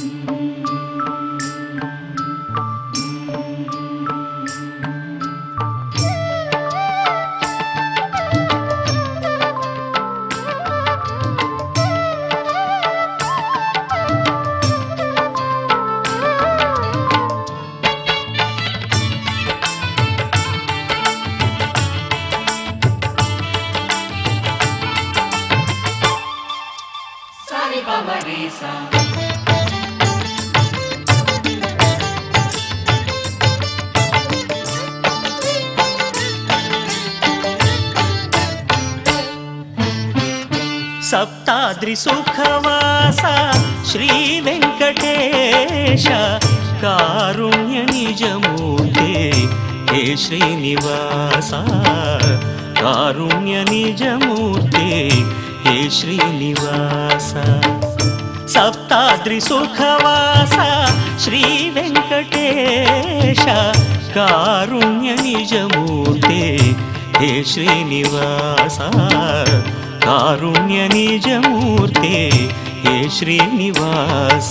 सप्ताद्रि सुखवास श्री वेंकटेश कारुण्य निजमूर्ते हे श्रीनिवास कारुण्य निजमूर्ते हे श्रीनिवास सप्ताद्रि सुखवास श्री वेंकटेश कारुण्य निजमूर्ते हे श्रीनिवास कारुण्य निजमूर्ते हे श्रीनिवास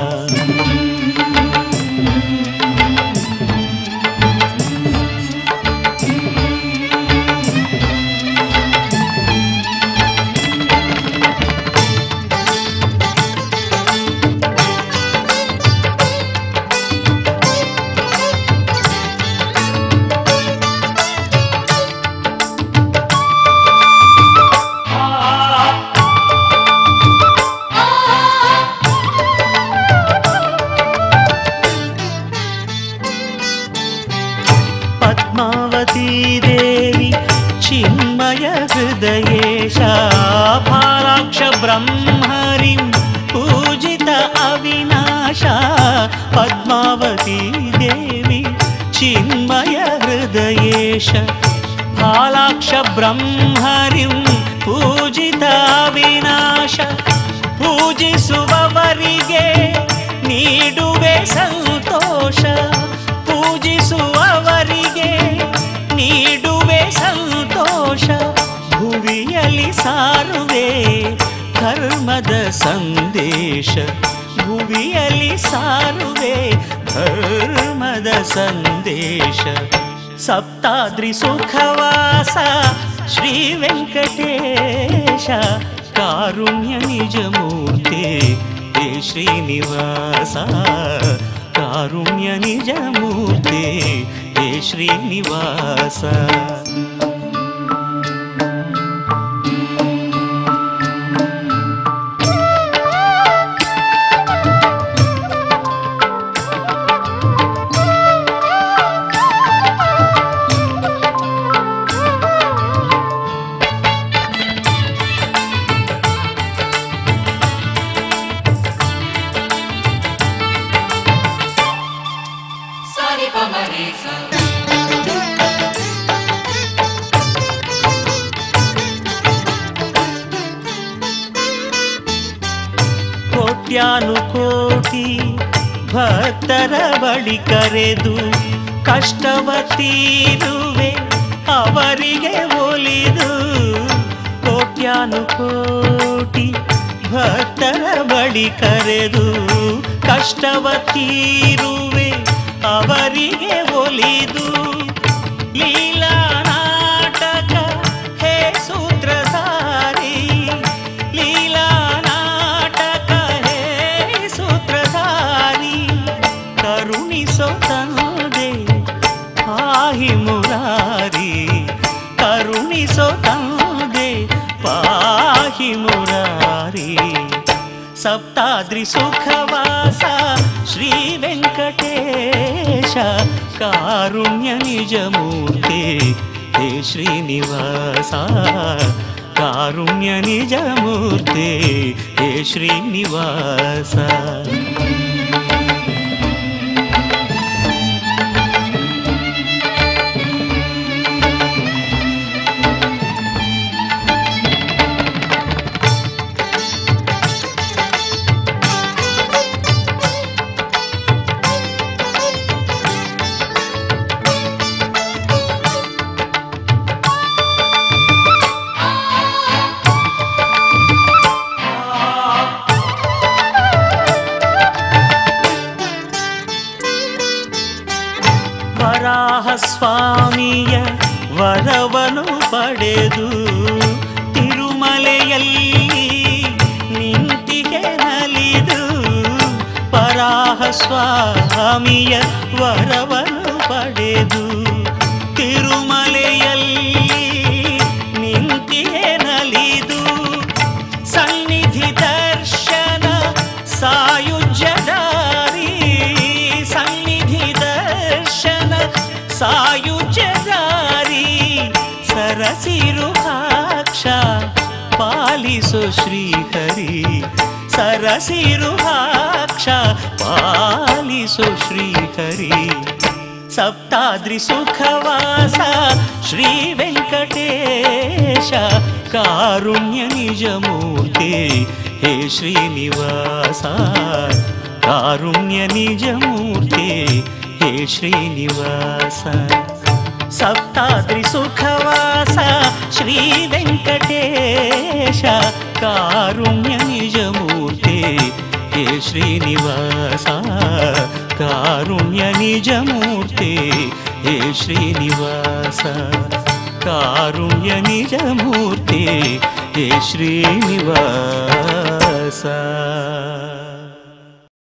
भालाक्ष ब्रह्मरिं पूजित अविनाशा पद्मावती देवी चिन्मय हृदयेश भालाक्ष ब्रह्मरिं पूजित अविनाश पूजिसुववरिगे नीडुवे संतोष पूजिसुववरिगे नीडुवे संतोष भुवियली सारुवे धर्मद संदेश भुवियली सारुवे धर्मद संदेश सप्ताद्रि सुखवास श्री वेंकटेश कारुण्य निजमूर्ते हे श्रीनिवास कारुण्य निजमूर्ते हे श्रीनिवास ಕೋಟಿ ಭಕ್ತರ ಬಳಿ ಕರೆದು ಕಷ್ಟವ ತೀರುವೆ ಅವರಿಗೆ ಒಲಿದು ಕೋಟ್ಯಾನುಕೋಟಿ ಭಕ್ತರ ಬಳಿ ಕರೆದು ಕಷ್ಟವ ತೀರುವೆ ಅವರಿಗೆ ಒಲಿದು ಲೀಲಾ ನಾಟಕ ಹೇ ಸೂತ್ರಧಾರಿ ಲೀಲಾ ನಾಟಕ ಹೇ ಸೂತ್ರಧಾರಿ ಕರುಣಿಸೋ ತಂದೆ ಪಾಹಿ ಮುರಾರಿ ಕರುಣಿಸೋ ತಂದೆ ಪಾಹಿ ಮುರಾರಿ सप्ताद्रि सुखवास श्री वेंकटेश कारुण्य निजमूर्ते हे श्रीनिवास कारुण्य निजमूर्ते हे श्रीनिवास ವರಾಹ ಸ್ವಾಮಿಯ ವರವನು ಪಡೆದು ತಿರುಮಲೆಯಲ್ಲಿ ನಿಂತಿಗೆ ನಲಿದು ವರಾಹ ಸ್ವಾಮಿಯ ವರವನು ಪಡೆದು ತಿರುಮಲೆಯಲ್ಲಿ ನಿಂತಿಗೆ ನಲಿದು ಸನ್ನಿಧಿ ದರ್ಶನ ಸಾಯುಜ್ಯದಾರಿ ಸನ್ನಿಧಿ ದರ್ಶನ ಸಾಯುಜ್ಯದಾರಿ ಸರಸಿರುಹಾಕ್ಷ ಪಾಲಿಸು ಶ್ರೀಹರಿ ಸರಸಿರುಹಾಕ್ಷ ಪಾಲಿಸು ಶ್ರೀಹರಿ ಸಪ್ತಾದ್ರಿ ಸುಖವಾಸ ಶ್ರೀ ವೆಂಕಟೇಶ ಕಾರುಣ್ಯ ನಿಜಮೂರ್ತಿ ಹೇ ಶ್ರೀನಿವಾಸ ಕಾರುಣ್ಯ ನಿಜಮೂರ್ತಿ ಹೇ ಶ್ರೀನಿವಾಸ ಸಪ್ತಾದ್ರಿ ಸುಖವಾಸ ಶ್ರೀ ವೆಂಕಟೇಶ ಕಾರುಣ್ಯ ನಿಜಮೂರ್ತಿ ಹೇ ಶ್ರೀನಿವಾಸ ಕಾರುಣ್ಯ ನಿಜಮೂರ್ತಿ ಹೇ ಶ್ರೀನಿವಾಸ ಕಾರುಣ್ಯ ನಿಜಮೂರ್ತಿ ಹೇ ಶ್ರೀನಿವಾಸ